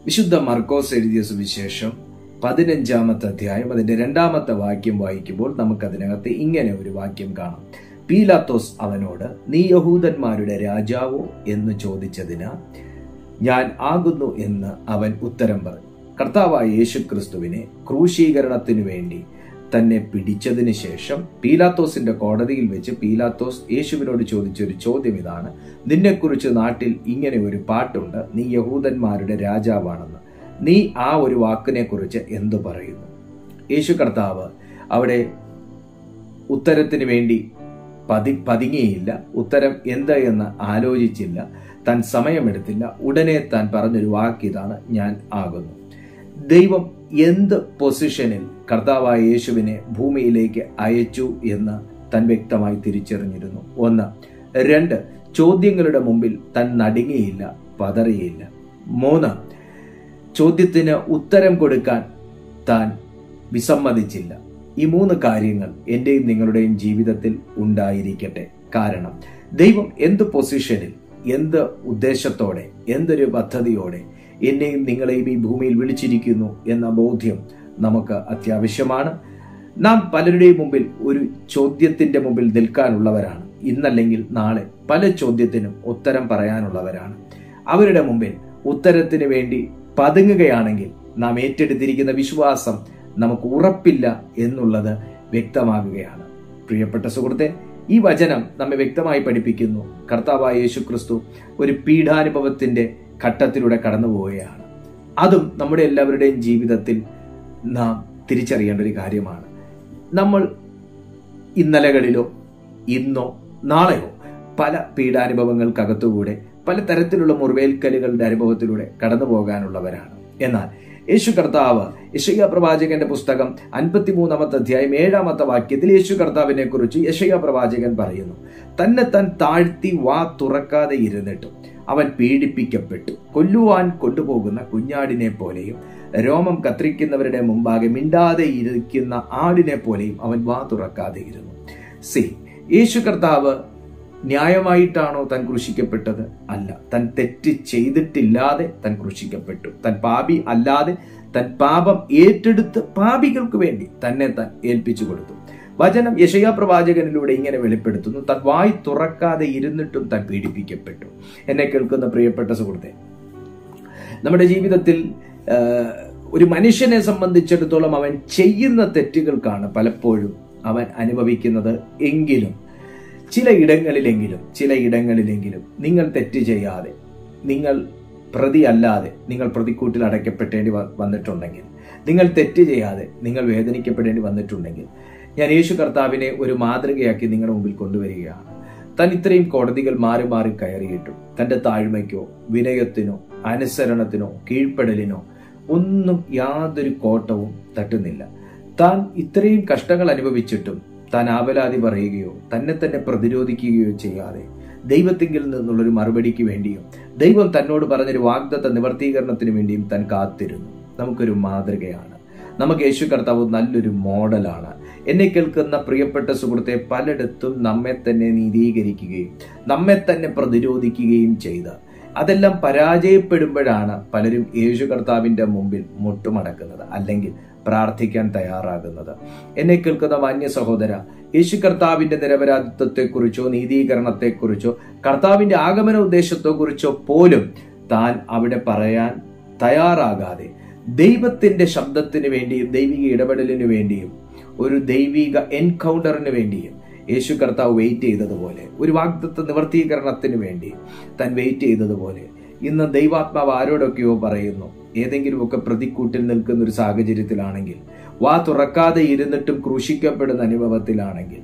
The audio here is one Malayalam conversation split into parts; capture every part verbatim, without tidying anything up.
വിശുദ്ധ മർക്കോസ് എഴുതിയ സുവിശേഷം പതിനഞ്ചാമത്തെ അധ്യായം അതിന്റെ രണ്ടാമത്തെ വാക്യം വായിക്കുമ്പോൾ നമുക്കതിനകത്ത് ഇങ്ങനെ ഒരു വാക്യം കാണാം. പീലാത്തോസ് അവനോട്, നീ യഹൂദന്മാരുടെ രാജാവോ എന്ന് ചോദിച്ചതിന് ഞാൻ ആകുന്നു എന്ന് അവൻ ഉത്തരം പറഞ്ഞു. കർത്താവായ യേശു ക്രിസ്തുവിനെ ക്രൂശീകരണത്തിനു വേണ്ടി തന്നെ പിടിച്ചതിന് ശേഷം പീലാത്തോസിന്റെ കോടതിയിൽ വെച്ച് പീലാത്തോസ് യേശുവിനോട് ചോദിച്ചൊരു ചോദ്യം ഇതാണ്: നിന്നെക്കുറിച്ച് നാട്ടിൽ ഇങ്ങനെ ഒരു പാട്ടുണ്ട്, നീ യഹൂദന്മാരുടെ രാജാവാണെന്ന്. നീ ആ ഒരു വാക്കിനെ കുറിച്ച് എന്തു പറയുന്നു? യേശു കർത്താവ് അവിടെ ഉത്തരത്തിന് വേണ്ടി പതി പതുങ്ങിയില്ല. ഉത്തരം എന്ത് എന്ന് ആലോചിച്ചില്ല. താൻ സമയമെടുത്തില്ല. ഉടനെ താൻ പറഞ്ഞൊരു വാക്ക് ഇതാണ്: ഞാൻ ആകുന്നു. ദൈവം എന്ത് പൊസിഷനിൽ കർത്താവായ യേശുവിനെ ഭൂമിയിലേക്ക് അയച്ചു എന്ന് താൻ വ്യക്തമായി തിരിച്ചറിഞ്ഞിരുന്നു. ഒന്ന്. രണ്ട്, ചോദ്യങ്ങളുടെ മുമ്പിൽ താൻ നടുങ്ങിയില്ല, പതറിയില്ല. മൂന്ന്, ചോദ്യത്തിന് ഉത്തരം കൊടുക്കാൻ താൻ വിസമ്മതിച്ചില്ല. ഈ മൂന്ന് കാര്യങ്ങൾ എന്റെയും നിങ്ങളുടെയും ജീവിതത്തിൽ ഉണ്ടായിരിക്കട്ടെ. കാരണം ദൈവം എന്ത് പൊസിഷനിൽ, എന്ത് ഉദ്ദേശത്തോടെ, എന്തൊരു പദ്ധതിയോടെ എന്നെയും നിങ്ങളെയും ഈ ഭൂമിയിൽ വിളിച്ചിരിക്കുന്നു എന്ന ബോധ്യം നമുക്ക് അത്യാവശ്യമാണ്. നാം പലരുടെയും മുമ്പിൽ ഒരു ചോദ്യത്തിന്റെ മുമ്പിൽ നിൽക്കാനുള്ളവരാണ്. ഇന്നല്ലെങ്കിൽ നാളെ പല ചോദ്യത്തിനും ഉത്തരം പറയാനുള്ളവരാണ്. അവരുടെ മുമ്പിൽ ഉത്തരത്തിന് വേണ്ടി പതുങ്ങുകയാണെങ്കിൽ നാം ഏറ്റെടുത്തിരിക്കുന്ന വിശ്വാസം നമുക്ക് ഉറപ്പില്ല എന്നുള്ളത് വ്യക്തമാകുകയാണ്. പ്രിയപ്പെട്ട സുഹൃത്തെ, ഈ വചനം നമ്മെ വ്യക്തമായി പഠിപ്പിക്കുന്നു. കർത്താവായ യേശു ക്രിസ്തു ഒരു പീഡാനുഭവത്തിന്റെ ഘട്ടത്തിലൂടെ കടന്നു പോവുകയാണ്. അതും നമ്മുടെ എല്ലാവരുടെയും ജീവിതത്തിൽ നാം തിരിച്ചറിയേണ്ട ഒരു കാര്യമാണ്. നമ്മൾ ഇന്നലകളിലോ ഇന്നോ നാളെയോ പല പീഡാനുഭവങ്ങൾക്കകത്തുകൂടെ പല തരത്തിലുള്ള മുറിവേൽക്കലുകളുടെ അനുഭവത്തിലൂടെ കടന്നു പോകാനുള്ളവരാണ്. എന്നാൽ യേശു കർത്താവ് യെശയ്യാ പ്രവാചകന്റെ പുസ്തകം അൻപത്തിമൂന്നാമത്തെ അധ്യായം ഏഴാമത്തെ വാക്യത്തിൽ യേശു കർത്താവിനെ കുറിച്ച് യെശയ്യാ പ്രവാചകൻ പറയുന്നു: തന്നെ താൻ താഴ്ത്തി വാ തുറക്കാതെ ഇരുന്നിട്ടും അവൻ പീഡിപ്പിക്കപ്പെട്ടു, കൊല്ലുവാൻ കൊണ്ടുപോകുന്ന കുഞ്ഞാടിനെ പോലെയും രോമം കത്രിക്കുന്നവരുടെ മുമ്പാകെ മിണ്ടാതെ ഇരിക്കുന്ന ആടിനെ പോലെയും അവൻ വാ തുറക്കാതെ ഇരുന്നു. സി യേശു കർത്താവ് ന്യായമായിട്ടാണോ താൻ ക്രൂശിക്കപ്പെട്ടത്? അല്ല. താൻ തെറ്റ് ചെയ്തിട്ടില്ലാതെ താൻ ക്രൂശിക്കപ്പെട്ടു. താൻ പാപി അല്ലാതെ താൻ പാപം ഏറ്റെടുത്ത് പാപികൾക്ക് വേണ്ടി തന്നെ താൻ ഏൽപ്പിച്ചു കൊടുത്തു. വചനം യെശയ്യാ പ്രവാചകനിലൂടെ ഇങ്ങനെ വെളിപ്പെടുത്തുന്നു: താൻ വായി തുറക്കാതെ ഇരുന്നിട്ടും താൻ പീഡിപ്പിക്കപ്പെട്ടു. എന്നെ കേൾക്കുന്ന പ്രിയപ്പെട്ട സുഹൃത്തെ, നമ്മുടെ ജീവിതത്തിൽ ഒരു മനുഷ്യനെ സംബന്ധിച്ചിടത്തോളം അവൻ ചെയ്യുന്ന തെറ്റുകൾക്കാണ് പലപ്പോഴും അവൻ അനുഭവിക്കുന്നത്. എങ്കിലും ചില ഇടങ്ങളിലെങ്കിലും ചില ഇടങ്ങളിലെങ്കിലും നിങ്ങൾ തെറ്റ് ചെയ്യാതെ, നിങ്ങൾ പ്രതി അല്ലാതെ നിങ്ങൾ പ്രതിക്കൂട്ടിൽ അടയ്ക്കപ്പെടേണ്ടി വന്നിട്ടുണ്ടെങ്കിൽ, നിങ്ങൾ തെറ്റ് ചെയ്യാതെ നിങ്ങൾ വേദനിക്കപ്പെടേണ്ടി വന്നിട്ടുണ്ടെങ്കിൽ, ഞാൻ യേശു കർത്താവിനെ ഒരു മാതൃകയാക്കി നിങ്ങളുടെ മുമ്പിൽ കൊണ്ടുവരികയാണ്. താൻ ഇത്രയും കോടതികൾ മാറി മാറി കയറിയിട്ടും തന്റെ താഴ്മയ്ക്കോ വിനയത്തിനോ അനുസരണത്തിനോ കീഴ്പ്പെടലിനോ ഒന്നും യാതൊരു കോട്ടവും തട്ടുന്നില്ല. താൻ ഇത്രയും കഷ്ടങ്ങൾ അനുഭവിച്ചിട്ടും താൻ ആവലാതി പറയുകയോ തന്നെ തന്നെ പ്രതിരോധിക്കുകയോ ചെയ്യാതെ ദൈവത്തിങ്കിൽ നിന്നുള്ളൊരു മറുപടിക്ക് വേണ്ടിയും ദൈവം തന്നോട് പറഞ്ഞൊരു വാഗ്ദത്ത നിവർത്തീകരണത്തിന് വേണ്ടിയും താൻ കാത്തിരുന്നു. നമുക്കൊരു മാതൃകയാണ്. നമുക്ക് യേശു കർത്താവ് നല്ലൊരു മോഡലാണ്. എന്നെ കേൾക്കുന്ന പ്രിയപ്പെട്ട സുഹൃത്തെ, പലയിടത്തും നമ്മെ തന്നെ നീതീകരിക്കുകയും നമ്മെ തന്നെ പ്രതിരോധിക്കുകയും ചെയ്ത് അതെല്ലാം പരാജയപ്പെടുമ്പോഴാണ് പലരും യേശു കർത്താവിന്റെ മുമ്പിൽ മുട്ടുമടക്കുന്നത്, അല്ലെങ്കിൽ പ്രാർത്ഥിക്കാൻ തയ്യാറാകുന്നത്. എന്നെ കേൾക്കുന്ന മാന്യ സഹോദര, യേശു കർത്താവിന്റെ നിരപരാധിത്വത്തെക്കുറിച്ചോ നീതീകരണത്തെക്കുറിച്ചോ കർത്താവിന്റെ ആഗമന ഉദ്ദേശത്തെക്കുറിച്ചോ പോലും താൻ അവിടെ പറയാൻ തയ്യാറാകാതെ ദൈവത്തിന്റെ ശബ്ദത്തിന് വേണ്ടിയും ദൈവിക ഇടപെടലിന് വേണ്ടിയും ഒരു ദൈവിക എൻകൗണ്ടറിന് വേണ്ടിയും യേശു കർത്താവ് വെയിറ്റ് ചെയ്തതുപോലെ, ഒരു വാഗ്ദത്ത നിവർത്തീകരണത്തിന് വേണ്ടി താൻ വെയിറ്റ് ചെയ്തതുപോലെ, ഇന്ന് ദൈവാത്മാവ് ആരോടൊക്കെയോ പറയുന്നു. ഏതെങ്കിലുമൊക്കെ പ്രതിക്കൂട്ടിൽ നിൽക്കുന്ന ഒരു സാഹചര്യത്തിലാണെങ്കിൽ, വാ തുറക്കാതെ ഇരുന്നിട്ടും ക്രൂശിക്കപ്പെടുന്ന അനുഭവത്തിലാണെങ്കിൽ,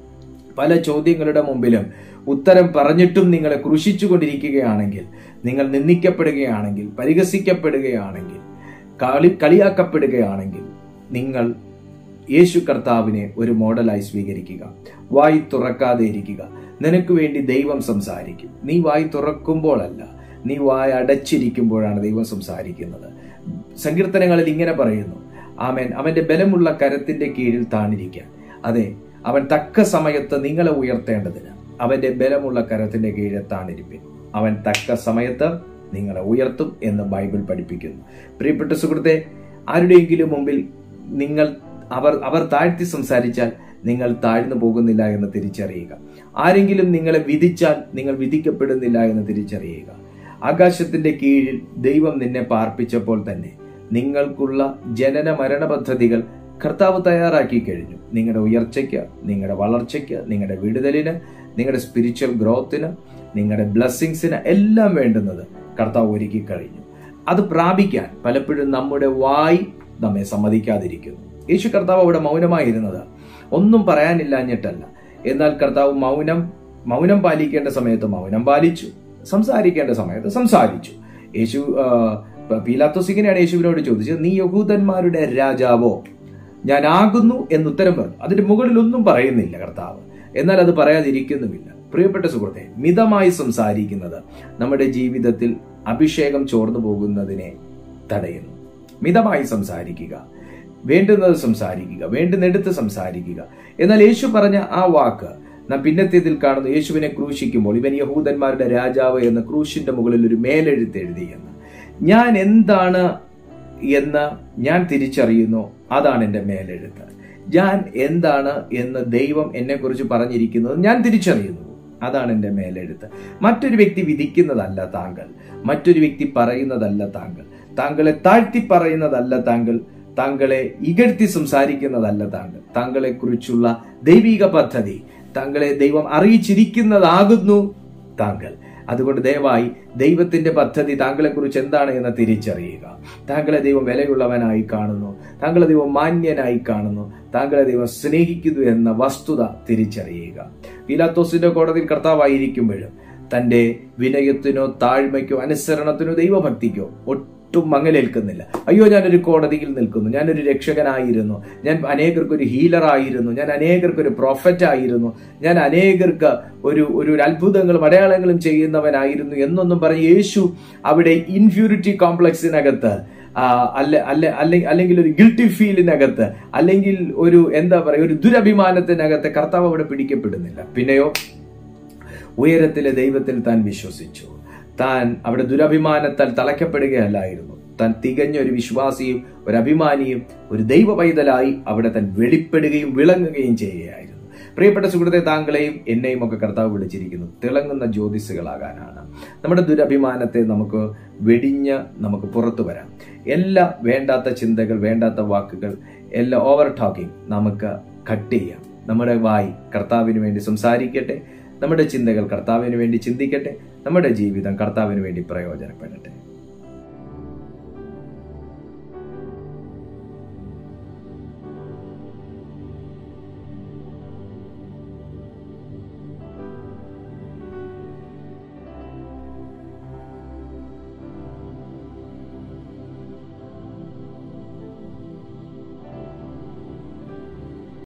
പല ചോദ്യങ്ങളുടെ മുമ്പിലും ഉത്തരം പറഞ്ഞിട്ടും നിങ്ങളെ ക്രൂശിച്ചു കൊണ്ടിരിക്കുകയാണെങ്കിൽ, നിങ്ങൾ നിന്ദിക്കപ്പെടുകയാണെങ്കിൽ, പരിഹസിക്കപ്പെടുകയാണെങ്കിൽ, കളി കളിയാക്കപ്പെടുകയാണെങ്കിൽ, നിങ്ങൾ യേശു കർത്താവിനെ ഒരു മോഡലായി സ്വീകരിക്കുക. വായി തുറക്കാതെ ഇരിക്കുക. നിനക്ക് വേണ്ടി ദൈവം സംസാരിക്കും. നീ വായി തുറക്കുമ്പോഴല്ല, നീ വായ അടച്ചിരിക്കുമ്പോഴാണ് ദൈവം സംസാരിക്കുന്നത്. സങ്കീർത്തനങ്ങളിൽ ഇങ്ങനെ പറയുന്നു: ആമേൻ, അവന്റെ ബലമുള്ള കരത്തിന്റെ കീഴിൽ താണിരിക്കാൻ. അതെ, അവൻ തക്ക സമയത്ത് നിങ്ങളെ ഉയർത്തേണ്ടതിന് അവന്റെ ബലമുള്ള കരത്തിന്റെ കീഴിൽ താണിരിപ്പിൻ. അവൻ തക്ക സമയത്ത് നിങ്ങളെ ഉയർത്തും എന്ന് ബൈബിൾ പഠിപ്പിക്കുന്നു. പ്രിയപ്പെട്ട സുഹൃത്തെ, ആരുടെയെങ്കിലും മുമ്പിൽ നിങ്ങൾ അവർ അവർ താഴ്ത്തി സംസാരിച്ചാൽ നിങ്ങൾ താഴ്ന്നു പോകുന്നില്ല എന്ന് തിരിച്ചറിയുക. ആരെങ്കിലും നിങ്ങളെ വിധിച്ചാൽ നിങ്ങൾ വിധിക്കപ്പെടുന്നില്ല എന്ന് തിരിച്ചറിയുക. ആകാശത്തിന്റെ കീഴിൽ ദൈവം നിന്നെ പാർപ്പിച്ചപ്പോൾ തന്നെ നിങ്ങൾക്കുള്ള ജനന മരണ പദ്ധതികൾ കർത്താവ് തയ്യാറാക്കി കഴിഞ്ഞു. നിങ്ങളുടെ ഉയർച്ചയ്ക്ക്, നിങ്ങളുടെ വളർച്ചയ്ക്ക്, നിങ്ങളുടെ വിടുതലിന്, നിങ്ങളുടെ സ്പിരിച്വൽ ഗ്രോത്തിന്, നിങ്ങളുടെ ബ്ലെസ്സിങ്സിന് എല്ലാം വേണ്ടുന്നത് കർത്താവ് ഒരുക്കി കഴിഞ്ഞു. അത് പ്രാപിക്കാൻ പലപ്പോഴും നമ്മുടെ വായി നമ്മെ സമ്മതിക്കാതിരിക്കുന്നു. യേശു കർത്താവ് അവിടെ മൗനമായിരുന്നത് ഒന്നും പറയാനില്ലാഞ്ഞിട്ടല്ല. എന്നാൽ കർത്താവ് മൗനം മൗനം പാലിക്കേണ്ട സമയത്ത് മൗനം പാലിച്ചു, സംസാരിക്കേണ്ട സമയത്ത് സംസാരിച്ചു. യേശു പീലാത്തോസ് ഇങ്ങനെയാണ് യേശുവിനോട് ചോദിച്ചത്, നീ യഹൂദന്മാരുടെ രാജാവോ? ഞാൻ ആകുന്നു എന്ന് ഉത്തരം പറഞ്ഞു. അതിന്റെ മുകളിൽ ഒന്നും പറയുന്നില്ല കർത്താവ്, എന്നാൽ അത് പറയാതിരിക്കുന്നുമില്ല. പ്രിയപ്പെട്ട സുഹൃത്തെ, മിതമായി സംസാരിക്കുന്നത് നമ്മുടെ ജീവിതത്തിൽ അഭിഷേകം ചോർന്നു പോകുന്നതിനെ തടയുന്നു. മിതമായി സംസാരിക്കുക, വേണ്ടുന്നത് സംസാരിക്കുക, വേണ്ടുന്നെടുത്ത് സംസാരിക്കുക. എന്നാൽ യേശു പറഞ്ഞ ആ വാക്ക് നാം പിന്നത്തേതിൽ കാണുന്നു. യേശുവിനെ ക്രൂശിക്കുമ്പോൾ ഇവൻ യഹൂദന്മാരുടെ രാജാവ് എന്ന് ക്രൂശിന്റെ മുകളിൽ ഒരു മേലെഴുത്ത് എഴുതിയെന്ന്. ഞാൻ എന്താണ് എന്ന് ഞാൻ തിരിച്ചറിയുന്നു, അതാണ് എൻ്റെ മേലെഴുത്ത്. ഞാൻ എന്താണ് എന്ന് ദൈവം എന്നെ കുറിച്ച് പറഞ്ഞിരിക്കുന്നത് ഞാൻ തിരിച്ചറിയുന്നു, അതാണ് എൻ്റെ മേലെഴുത്ത്. മറ്റൊരു വ്യക്തി വിധിക്കുന്നതല്ല താങ്കൾ, മറ്റൊരു വ്യക്തി പറയുന്നതല്ല താങ്കൾ, താങ്കളെ താഴ്ത്തി പറയുന്നതല്ല താങ്കൾ, താങ്കളെ ഇകഴ്ത്തി സംസാരിക്കുന്നതല്ല താങ്കൾ. താങ്കളെ കുറിച്ചുള്ള ദൈവിക പദ്ധതി താങ്കളെ ദൈവം അറിയിച്ചിരിക്കുന്നതാകുന്നു താങ്കൾ. അതുകൊണ്ട് ദയവായി ദൈവത്തിന്റെ പദ്ധതി താങ്കളെ കുറിച്ച് എന്താണ് എന്ന് തിരിച്ചറിയുക. താങ്കളെ ദൈവം വിലയുള്ളവനായി കാണുന്നു, താങ്കളെ ദൈവം മാന്യനായി കാണുന്നു, താങ്കളെ ദൈവം സ്നേഹിക്കുന്നു എന്ന വസ്തുത തിരിച്ചറിയുക. പീലാത്തോസിന്റെ കോടതിയിൽ കർത്താവായിരിക്കുമ്പോഴും തന്റെ വിനയത്തിനോ താഴ്മയ്ക്കോ അനുസരണത്തിനോ ദൈവഭക്തിക്കോ ഒട്ടും മങ്ങലേൽക്കുന്നില്ല. അയ്യോ, ഞാനൊരു കോടതിയിൽ നിൽക്കുന്നു, ഞാനൊരു രക്ഷകനായിരുന്നു, ഞാൻ അനേകർക്കൊരു ഹീലറായിരുന്നു, ഞാൻ അനേകർക്കൊരു പ്രോഫറ്റ് ആയിരുന്നു, ഞാൻ അനേകർക്ക് ഒരു ഒരു അത്ഭുതങ്ങളും അടയാളങ്ങളും ചെയ്യുന്നവനായിരുന്നു എന്നൊന്നും പറഞ്ഞ് യേശു അവിടെ ഇൻഫ്യൂരിറ്റി കോംപ്ലക്സിനകത്ത് അല്ല അല്ല അല്ലെങ്കിൽ ഒരു ഗിൽറ്റി ഫീലിനകത്ത് അല്ലെങ്കിൽ ഒരു എന്താ പറയുക ഒരു ദുരഭിമാനത്തിനകത്ത് കർത്താവ് അവിടെ പിടിക്കപ്പെടുന്നില്ല. പിന്നെയോ ഉയരത്തിലെ ദൈവത്തിൽ താൻ വിശ്വസിച്ചു. താൻ അവിടെ ദുരഭിമാനത്താൽ തളയ്ക്കപ്പെടുകയല്ലായിരുന്നു. താൻ തികഞ്ഞ ഒരു വിശ്വാസിയും ഒരു അഭിമാനിയും ഒരു ദൈവ പൈതലായി അവിടെ താൻ വെളിപ്പെടുകയും വിളങ്ങുകയും ചെയ്യുകയായിരുന്നു. പ്രിയപ്പെട്ട സുഹൃത്തെ, താങ്കളെയും എന്നെയും ഒക്കെ കർത്താവ് വിളിച്ചിരിക്കുന്നു തിളങ്ങുന്ന ജ്യോതിസുകളാകാനാണ്. നമ്മുടെ ദുരഭിമാനത്തെ നമുക്ക് വെടിഞ്ഞ് നമുക്ക് പുറത്തു വരാം. എല്ലാ വേണ്ടാത്ത ചിന്തകൾ, വേണ്ടാത്ത വാക്കുകൾ, എല്ലാ ഓവർ ടോക്കിംഗ് നമുക്ക് കട്ട് ചെയ്യാം. നമ്മുടെ വായി കർത്താവിന് വേണ്ടി സംസാരിക്കട്ടെ, നമ്മുടെ ചിന്തകൾ കർത്താവിന് വേണ്ടി ചിന്തിക്കട്ടെ, നമ്മുടെ ജീവിതം കർത്താവിന് വേണ്ടി പ്രയോജനപ്പെടട്ടെ.